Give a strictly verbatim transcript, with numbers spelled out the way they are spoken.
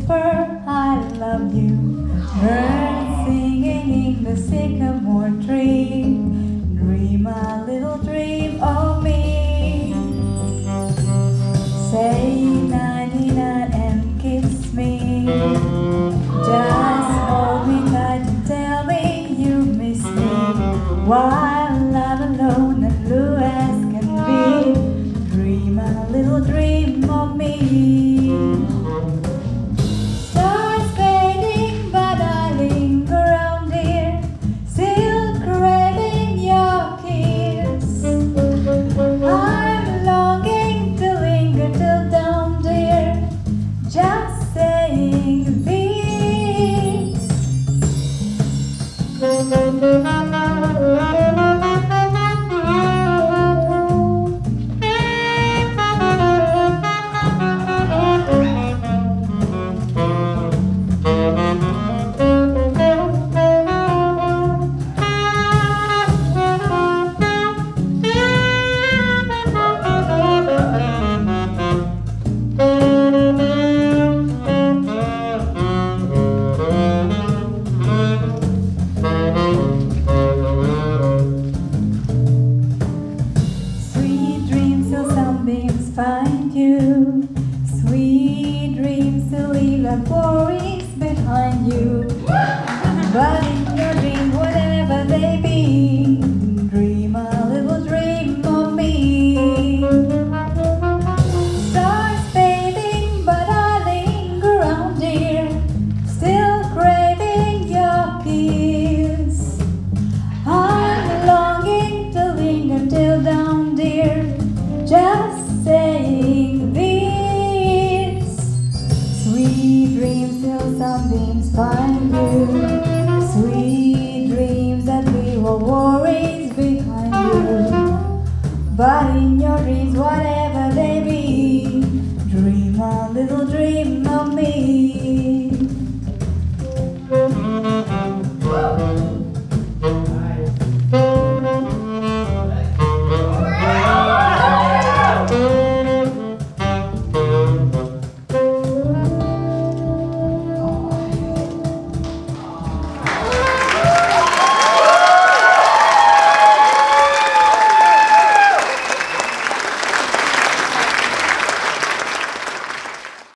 whisper, I love you. Birds singing in the sycamore tree. Dream a little dream of me. Say ninety-nine and kiss me. Just hold me tight and tell me you miss me. While I'm alone and blue as can be. Dream a little dream of me. Stars fading, but I linger around here, still craving your kiss. I'm longing to linger till dawn, dear, just saying peace. Find you, sweet dreams to leave our worries behind you. But